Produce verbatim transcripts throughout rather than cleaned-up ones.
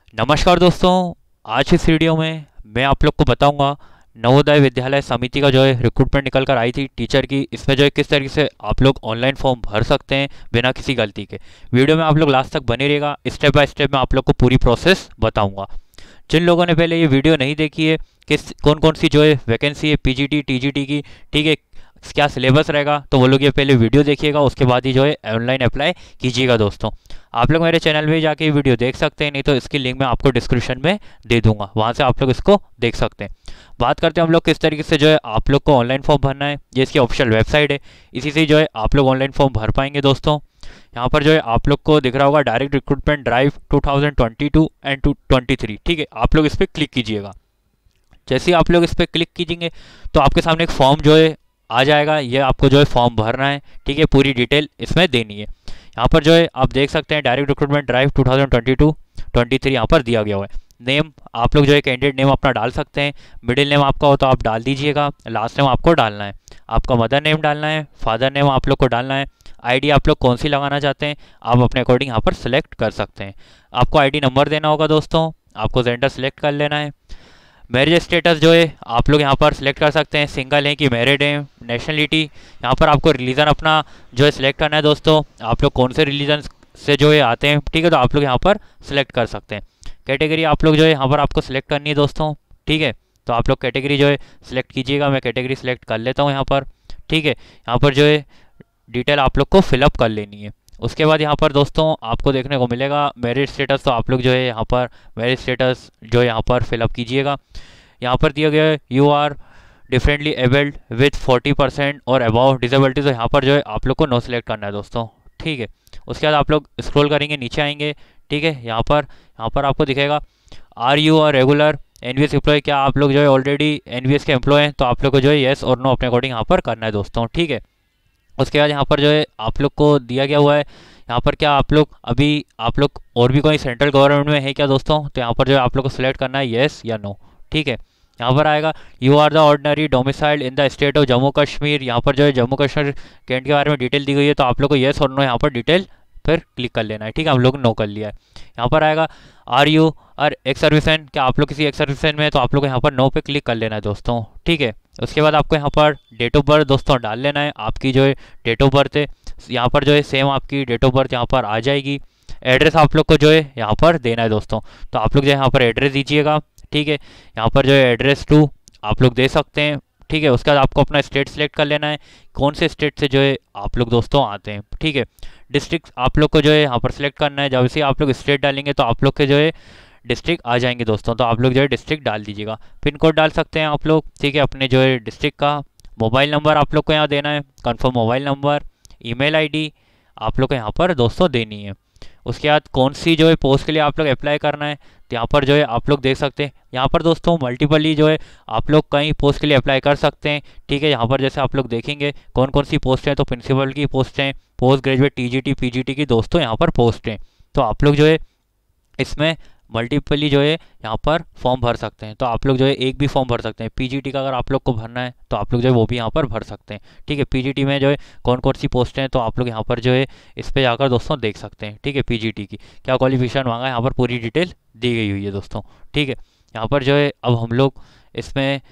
नमस्कार दोस्तों। आज इस वीडियो में मैं आप लोग को बताऊंगा नवोदय विद्यालय समिति का जो है रिक्रूटमेंट निकल कर आई थी टीचर की। इसमें जो है किस तरीके से आप लोग ऑनलाइन फॉर्म भर सकते हैं बिना किसी गलती के। वीडियो में आप लोग लास्ट तक बने रहिएगा, स्टेप बाय स्टेप मैं आप लोग को पूरी प्रोसेस बताऊंगा। जिन लोगों ने पहले ये वीडियो नहीं देखी है, किस कौन कौन सी जो है वैकेंसी है पीजीटी टीजीटी की, ठीक है, क्या सिलेबस रहेगा, तो वो लोग ये पहले वीडियो देखिएगा, उसके बाद ही जो है ऑनलाइन अप्लाई कीजिएगा। दोस्तों आप लोग मेरे चैनल में जाके ये वीडियो देख सकते हैं, नहीं तो इसकी लिंक मैं आपको डिस्क्रिप्शन में दे दूंगा, वहाँ से आप लोग इसको देख सकते हैं। बात करते हैं हम लोग किस तरीके से जो है आप लोग को ऑनलाइन फॉर्म भरना है। ये इसकी ऑफिशियल वेबसाइट है, इसी से जो है आप लोग ऑनलाइन फॉर्म भर पाएंगे। दोस्तों यहाँ पर जो है आप लोग को दिख रहा होगा direct recruitment drive two thousand twenty two and two twenty three, ठीक है। आप लोग इस पर क्लिक कीजिएगा। जैसे ही आप लोग इस पर क्लिक कीजिएंगे तो आपके सामने एक फॉर्म जो है आ जाएगा। ये आपको जो है फॉर्म भरना है, ठीक है, पूरी डिटेल इसमें देनी है। यहाँ पर जो है आप देख सकते हैं direct recruitment drive two thousand twenty two twenty three यहाँ पर दिया गया हुआ है। नेम आप लोग जो है कैंडिडेट नेम अपना डाल सकते हैं। मिडिल नेम आपका हो तो आप डाल दीजिएगा, लास्ट नेम आपको डालना है। आपका मदर नेम डालना है, फादर नेम आप लोग को डालना है। आईडी आप लोग कौन सी लगाना चाहते हैं आप अपने अकॉर्डिंग यहाँ पर सेलेक्ट कर सकते हैं। आपको आईडी नंबर देना होगा। दोस्तों आपको जेंडर सेलेक्ट कर लेना है। मैरिज स्टेटस जो है आप लोग यहाँ पर सिलेक्ट कर सकते हैं, सिंगल हैं कि मैरिड हैं। नेशनलिटी यहाँ पर आपको रिलीजन अपना जो है सिलेक्ट करना है। दोस्तों आप लोग कौन से रिलीजन से जो है आते हैं, ठीक है, तो आप लोग यहाँ पर सिलेक्ट कर सकते हैं। कैटेगरी आप लोग जो है यहाँ पर आपको सिलेक्ट करनी है। दोस्तों ठीक है, तो आप लोग कैटेगरी जो है सिलेक्ट कीजिएगा। मैं कैटेगरी सिलेक्ट कर लेता हूँ यहाँ पर, ठीक है। यहाँ पर जो है डिटेल आप लोग को फिलअप कर लेनी है। उसके बाद यहाँ पर दोस्तों आपको देखने को मिलेगा मैरिज स्टेटस, तो आप लोग जो है यहाँ पर मैरिज स्टेटस जो है यहाँ पर फिलअप कीजिएगा। यहाँ पर दिया गया है you are differently abled with forty percent और अबाउ डिसेबिलिटी, तो यहाँ पर जो है आप लोग को नो सिलेक्ट करना है। दोस्तों ठीक है, उसके बाद आप लोग स्क्रॉल करेंगे, नीचे आएंगे, ठीक है। यहाँ पर यहाँ पर आपको दिखेगा are you are regular NVS employee, क्या आप लोग जो है ऑलरेडी एनवीएस के एम्प्लॉय हैं, तो आप लोग को जो है येस और नो अपने अकॉर्डिंग यहाँ पर करना है। दोस्तों ठीक है, उसके बाद यहाँ पर जो है आप लोग को दिया गया हुआ है यहाँ पर क्या आप लोग अभी आप लोग और भी कोई सेंट्रल गवर्नमेंट में है क्या। दोस्तों तो यहाँ पर जो है आप लोग को सिलेक्ट करना है येस या नो, ठीक है। यहाँ पर आएगा you are the ordinary domiciled in the state of Jammu Kashmir, यहाँ पर जो है जम्मू कश्मीर कैंट के बारे में डिटेल दी गई है, तो आप लोग को येस और नो यहाँ पर डिटेल फिर क्लिक कर लेना है, ठीक है। हम लोग नो कर लिया है। यहाँ पर आएगा are you are ex serviceman, क्या आप लोग किसी एक्स सर्विसन में है, तो आप लोग यहाँ पर नो पे क्लिक कर लेना है। दोस्तों ठीक है, उसके बाद आपको यहाँ पर डेट ऑफ बर्थ दोस्तों डाल लेना है। आपकी जो है डेट ऑफ बर्थ है यहाँ पर जो है सेम आपकी डेट ऑफ बर्थ यहाँ पर आ जाएगी। एड्रेस आप लोग को जो है यहाँ पर देना है। दोस्तों तो आप लोग जो है यहाँ पर एड्रेस दीजिएगा, ठीक है। यहाँ पर जो है एड्रेस टू आप लोग दे सकते हैं, ठीक है। उसके बाद आपको अपना स्टेट सेलेक्ट कर लेना है, कौन से स्टेट से जो है आप लोग दोस्तों आते हैं, ठीक है। डिस्ट्रिक्ट आप लोग को जो है यहाँ पर सिलेक्ट करना है। जब से आप लोग स्टेट डालेंगे तो आप लोग के जो है डिस्ट्रिक्ट आ जाएंगे। दोस्तों तो आप लोग जो है डिस्ट्रिक्ट डाल दीजिएगा। पिन कोड डाल सकते हैं आप लोग, ठीक है, अपने जो है डिस्ट्रिक्ट का। मोबाइल नंबर आप लोग को यहाँ देना है, confirm mobile number. Email ID आप लोग को यहाँ पर दोस्तों देनी है। उसके बाद कौन सी जो है पोस्ट के लिए आप लोग अप्लाई करना है, तो यहाँ पर जो है आप लोग देख सकते हैं यहाँ पर दोस्तों मल्टीपली जो है आप लोग कई पोस्ट के लिए अप्लाई कर सकते हैं, ठीक है। यहाँ पर जैसे आप लोग देखेंगे कौन कौन सी पोस्ट हैं, तो प्रिंसिपल की पोस्ट हैं, पोस्ट ग्रेजुएट टीजीटी पीजीटी की दोस्तों यहाँ पर पोस्ट हैं। तो आप लोग जो है इसमें मल्टीपली जो है यहाँ पर फॉर्म भर सकते हैं। तो आप लोग जो है एक भी फॉर्म भर सकते हैं। पीजीटी का अगर आप लोग को भरना है तो आप लोग जो है वो भी यहाँ पर भर सकते हैं, ठीक है। पीजीटी में जो है कौन कौन सी पोस्टें हैं, तो आप लोग यहाँ पर जो है इस पर जाकर दोस्तों देख सकते हैं, ठीक है। पीजीटी की क्या क्वालिफिकेशन मांगा है यहाँ पर पूरी डिटेल दी गई हुई है। दोस्तों ठीक है, यहाँ पर जो है अब हम लोग इसमें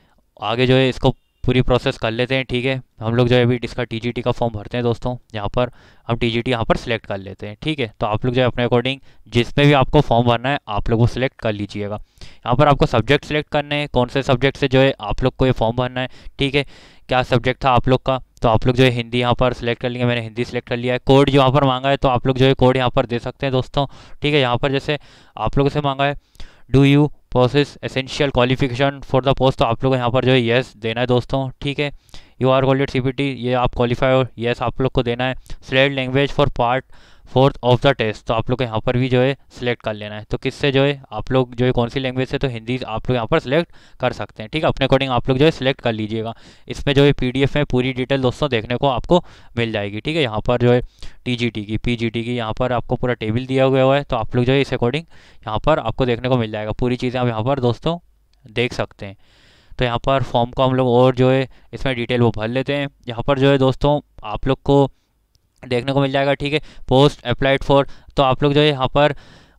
आगे जो है इसको पूरी प्रोसेस कर लेते हैं, ठीक है। हम लोग जो है अभी इसका टीजीटी का फॉर्म भरते हैं। दोस्तों यहाँ पर हम टीजीटी यहाँ पर सिलेक्ट कर लेते हैं, ठीक है। तो आप लोग जो है अपने अकॉर्डिंग जिसमें भी आपको फॉर्म भरना है आप लोग वो सिलेक्ट कर लीजिएगा। यहाँ पर आपको सब्जेक्ट सिलेक्ट करने हैं, कौन से सब्जेक्ट से जो है आप लोग को ये फॉर्म भरना है, ठीक है। क्या सब्जेक्ट था आप लोग का, तो आप लोग जो है हिंदी यहाँ पर सिलेक्ट कर लेंगे। मैंने हिंदी सिलेक्ट कर लिया है। कोड जो यहाँ पर मांगा है तो आप लोग जो है कोड यहाँ पर दे सकते हैं। दोस्तों ठीक है, यहाँ पर जैसे आप लोगों से मांगा है do you process essential qualification for the post, तो आप लोग यहाँ पर जो है येस देना है। दोस्तों ठीक है, यू आर क्वालिफाइड सीपीटी, ये आप क्वालिफाई और येस आप लोग को देना है। Select language for part fourth of the test, तो आप लोग को यहाँ पर भी जो है सिलेक्ट कर लेना है। तो किससे जो है आप लोग जो है कौन सी लैंग्वेज से, तो हिंदी आप लोग यहाँ पर सिलेक्ट कर सकते हैं, ठीक है। अपने अकॉर्डिंग आप लोग जो है सिलेक्ट कर लीजिएगा। इसमें जो है पीडीएफ में पूरी डिटेल दोस्तों देखने को आपको मिल जाएगी, ठीक है। यहाँ पर जो है टीजीटी की पीजीटी की यहाँ पर आपको पूरा टेबल दिया हुआ है, तो आप लोग जो है इस अकॉर्डिंग यहाँ पर आपको देखने को मिल जाएगा। पूरी चीज़ें आप यहाँ पर दोस्तों देख सकते हैं। तो यहाँ पर फॉर्म को हम लोग और जो है इसमें डिटेल वो भर लेते हैं। यहाँ पर जो है दोस्तों आप लोग को देखने को मिल जाएगा, ठीक है। पोस्ट अप्लाइड फॉर, तो आप लोग जो है यहाँ पर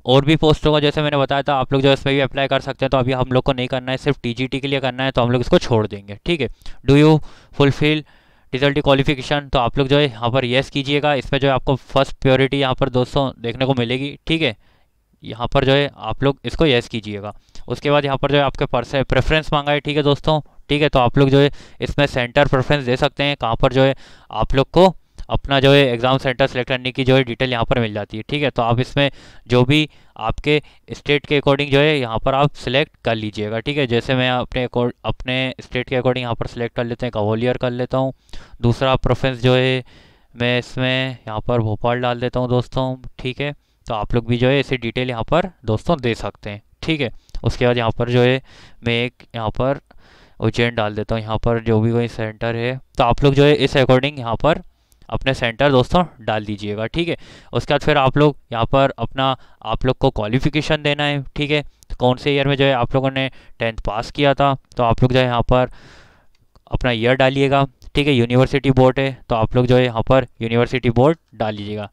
और भी पोस्टों का जैसे मैंने बताया था आप लोग जो इसमें भी अप्लाई कर सकते हैं। तो अभी हम लोग को नहीं करना है, सिर्फ टीजीटी के लिए करना है, तो हम लोग इसको छोड़ देंगे। ठीक है, do you fulfil result qualification, तो आप लोग जो है यहाँ पर येस कीजिएगा। इसमें जो है आपको फर्स्ट प्योरिटी यहाँ पर दोस्तों देखने को मिलेगी। ठीक है, यहाँ पर जो है आप लोग इसको येस कीजिएगा। उसके बाद यहाँ पर जो है आपके परसे प्रेफरेंस मांगा है। ठीक है दोस्तों, ठीक है, तो आप लोग जो है इसमें सेंटर प्रेफरेंस दे सकते हैं, कहाँ पर जो है आप लोग को अपना जो है एग्ज़ाम सेंटर सेलेक्ट करने की जो है डिटेल यहाँ पर मिल जाती है। ठीक है, तो आप इसमें जो भी आपके स्टेट के अकॉर्डिंग जो है यहाँ पर आप सिलेक्ट कर लीजिएगा। ठीक है, जैसे मैं अपने अपने स्टेट के अकॉर्डिंग यहाँ पर सिलेक्ट कर लेते हैं, ग्वालियर कर लेता हूँ। दूसरा प्रेफरेंस जो है मैं इसमें यहाँ पर भोपाल डाल देता हूँ दोस्तों। ठीक है, तो आप लोग भी जो है इसे डिटेल यहाँ पर दोस्तों दे सकते हैं। ठीक है, उसके बाद यहाँ पर जो है मैं एक यहाँ पर उज्जैन डाल देता हूँ, यहाँ पर जो भी कोई सेंटर है, तो आप लोग जो है इस अकॉर्डिंग यहाँ पर अपने सेंटर दोस्तों डाल दीजिएगा। ठीक है, उसके बाद फिर आप लोग यहाँ पर अपना आप लोग को क्वालिफिकेशन देना है। ठीक है, तो कौन से ईयर में जो है आप लोगों ने टेंथ पास किया था, तो आप लोग जो है यहाँ पर अपना ईयर डालिएगा। ठीक है, यूनिवर्सिटी बोर्ड है तो आप लोग जो है यहाँ पर यूनिवर्सिटी बोर्ड डाल लीजिएगा।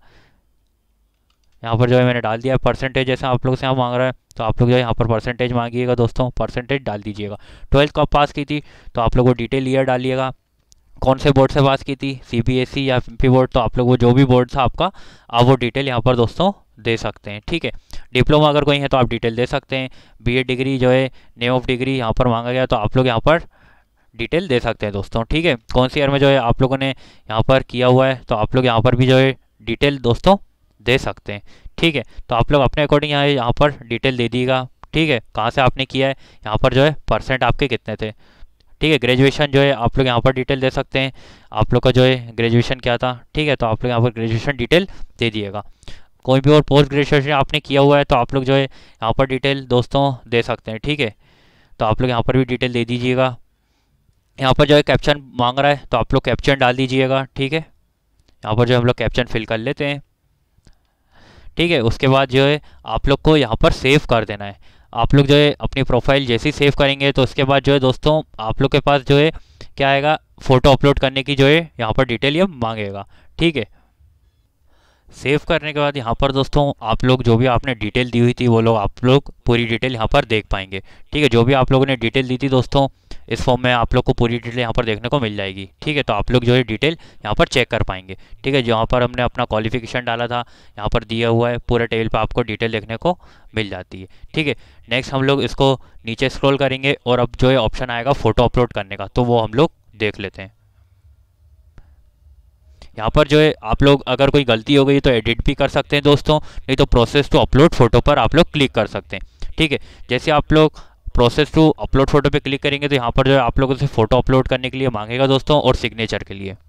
यहाँ पर जो है मैंने डाल दिया। परसेंटेज जैसे आप लोग से यहाँ मांग रहा है, तो आप लोग जो है यहाँ पर परसेंटेज मांगिएगा दोस्तों, परसेंटेज डाल दीजिएगा। ट्वेल्थ को आप पास की थी तो आप लोग वो डिटेल ईयर डालिएगा। कौन से बोर्ड से पास की थी, सीबीएसई या एमपी बोर्ड, तो आप लोग वो जो भी बोर्ड था आपका, आप वो डिटेल यहाँ पर दोस्तों दे सकते हैं। ठीक है, डिप्लोमा अगर कोई है तो आप डिटेल दे सकते हैं। बीएड डिग्री जो है नेम ऑफ डिग्री यहाँ पर मांगा गया, तो आप लोग यहाँ पर डिटेल दे सकते हैं दोस्तों। ठीक है, कौन सी ईयर में जो है आप लोगों ने यहाँ पर किया हुआ है, तो आप लोग यहाँ पर भी जो है डिटेल दोस्तों दे सकते हैं। ठीक है, तो आप लोग अपने अकॉर्डिंग यहाँ यहाँ पर डिटेल दे दीजिएगा। ठीक है, कहाँ से आपने किया है, यहाँ पर जो है परसेंट आपके कितने थे। ठीक है, ग्रेजुएशन जो है आप लोग यहाँ पर डिटेल दे सकते हैं, आप लोग का जो है ग्रेजुएशन क्या था। ठीक है, तो आप लोग यहाँ पर ग्रेजुएशन डिटेल दे दिएगा। कोई भी और पोस्ट ग्रेजुएशन आपने किया हुआ है तो आप लोग जो है यहाँ पर डिटेल दोस्तों दे सकते हैं। ठीक है, तो आप लोग यहाँ पर भी डिटेल दे दीजिएगा। यहाँ पर जो है कैप्शन मांग रहा है तो आप लोग कैप्शन डाल दीजिएगा। ठीक है, यहाँ पर जो हम लोग कैप्शन फिल कर लेते हैं। ठीक है, उसके बाद जो है आप लोग को यहाँ पर सेव कर देना है। आप लोग जो है अपनी प्रोफाइल जैसे ही सेव करेंगे तो उसके बाद जो है दोस्तों आप लोग के पास जो है क्या आएगा, फ़ोटो अपलोड करने की जो है यहाँ पर डिटेल ये मांगेगा। ठीक है, सेव करने के बाद यहाँ पर दोस्तों आप लोग जो भी आपने डिटेल दी हुई थी वो लोग आप लोग पूरी डिटेल यहाँ पर देख पाएंगे। ठीक है, जो भी आप लोगों ने डिटेल दी थी दोस्तों इस फॉर्म में आप लोग को पूरी डिटेल यहाँ पर देखने को मिल जाएगी। ठीक है, तो आप लोग जो है डिटेल यहाँ पर चेक कर पाएंगे। ठीक है, जहाँ पर हमने अपना क्वालिफिकेशन डाला था यहाँ पर दिया हुआ है, पूरे टेबल पर आपको डिटेल देखने को मिल जाती है। ठीक है, नेक्स्ट हम लोग इसको नीचे स्क्रॉल करेंगे और अब जो है ऑप्शन आएगा फ़ोटो अपलोड करने का, तो वो हम लोग देख लेते हैं। यहाँ पर जो है आप लोग अगर कोई गलती हो गई तो एडिट भी कर सकते हैं दोस्तों, नहीं तो प्रोसेस टू अपलोड फ़ोटो पर आप लोग क्लिक कर सकते हैं। ठीक है, जैसे आप लोग प्रोसेस टू अपलोड फ़ोटो पे क्लिक करेंगे तो यहाँ पर जो है आप लोगों से फ़ोटो अपलोड करने के लिए मांगेगा दोस्तों, और सिग्नेचर के लिए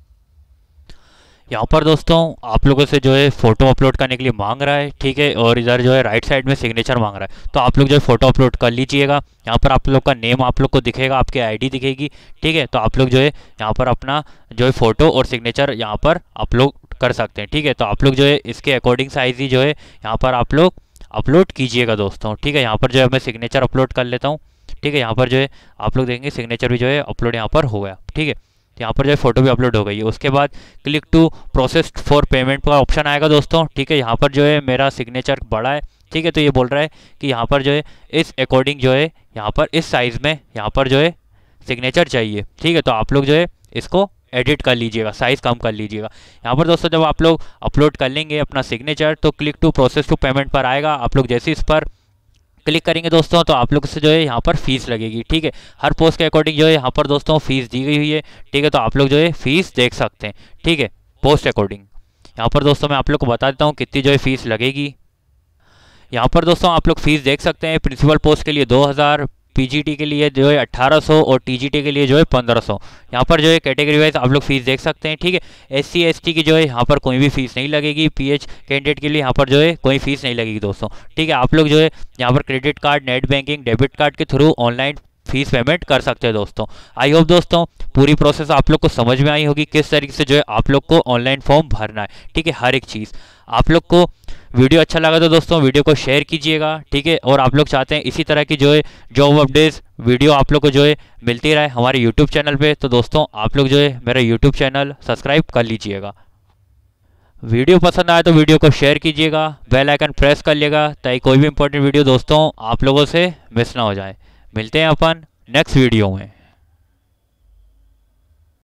यहाँ पर दोस्तों आप लोगों से जो है फ़ोटो अपलोड करने के लिए मांग रहा है। ठीक है, और इधर जो है राइट साइड में सिग्नेचर मांग रहा है, तो आप लोग जो है फ़ोटो अपलोड कर लीजिएगा। यहाँ पर आप लोग का नेम आप लोग को दिखेगा, आपकी आईडी दिखेगी। ठीक है, तो आप लोग जो है यहाँ पर अपना जो है फ़ोटो और सिग्नेचर यहाँ पर अपलोड कर सकते हैं। ठीक है, तो आप लोग जो है इसके अकॉर्डिंग साइज ही जो है यहाँ पर आप लोग अपलोड कीजिएगा दोस्तों। ठीक है, यहाँ पर जो है मैं सिग्नेचर अपलोड कर लेता हूँ। ठीक है, यहाँ पर जो है आप लोग देखेंगे सिग्नेचर भी जो है अपलोड यहाँ पर हो गया। ठीक है, यहाँ पर जो है फ़ोटो भी अपलोड हो गई है। उसके बाद click to process for payment का ऑप्शन आएगा दोस्तों। ठीक है, यहाँ पर जो है मेरा सिग्नेचर बड़ा है। ठीक है, तो ये बोल रहा है कि यहाँ पर जो है इस अकॉर्डिंग जो है यहाँ पर इस साइज़ में यहाँ पर जो है सिग्नेचर चाहिए। ठीक है, तो आप लोग जो है इसको एडिट कर लीजिएगा, साइज़ कम कर लीजिएगा। यहाँ पर दोस्तों जब आप लोग अपलोड कर लेंगे अपना सिग्नेचर तो click to process to payment पर आएगा। आप लोग जैसे इस पर क्लिक करेंगे दोस्तों तो आप लोग से जो है यहाँ पर फीस लगेगी। ठीक है, हर पोस्ट के अकॉर्डिंग जो है यहाँ पर दोस्तों फीस दी गई हुई है। ठीक है, तो आप लोग जो है फीस देख सकते हैं। ठीक है, पोस्ट अकॉर्डिंग यहाँ पर दोस्तों मैं आप लोग को बता देता हूँ कितनी जो है फीस लगेगी। यहाँ पर दोस्तों आप लोग फीस देख सकते हैं, प्रिंसिपल पोस्ट के लिए दो हज़ार, पीजीटी के लिए जो है अट्ठारह सौ और टीजीटी के लिए जो है पंद्रह सौ। यहाँ पर जो है कैटेगरी वाइज आप लोग फीस देख सकते हैं। ठीक है, एससी एसटी की जो है यहाँ पर कोई भी फीस नहीं लगेगी। पीएच कैंडिडेट के लिए यहाँ पर जो है कोई फीस नहीं लगेगी दोस्तों। ठीक है, आप लोग जो है यहाँ पर credit card, net banking, debit card के थ्रू ऑनलाइन फीस पेमेंट कर सकते हैं दोस्तों। आई होप दोस्तों पूरी प्रोसेस आप लोग को समझ में आई होगी, किस तरीके से जो है आप लोग को ऑनलाइन फॉर्म भरना है। ठीक है, हर एक चीज़ आप लोग को वीडियो अच्छा लगा तो दोस्तों वीडियो को शेयर कीजिएगा। ठीक है, और आप लोग चाहते हैं इसी तरह की जो है जॉब अपडेट्स वीडियो आप लोग को जो है मिलती रहे हमारे यूट्यूब चैनल पे, तो दोस्तों आप लोग जो है मेरा यूट्यूब चैनल सब्सक्राइब कर लीजिएगा। वीडियो पसंद आए तो वीडियो को शेयर कीजिएगा, बेल आइकन प्रेस कर लिएगा ताकि कोई भी इंपॉर्टेंट वीडियो दोस्तों आप लोगों से मिस ना हो जाए। मिलते हैं अपन नेक्स्ट वीडियो में।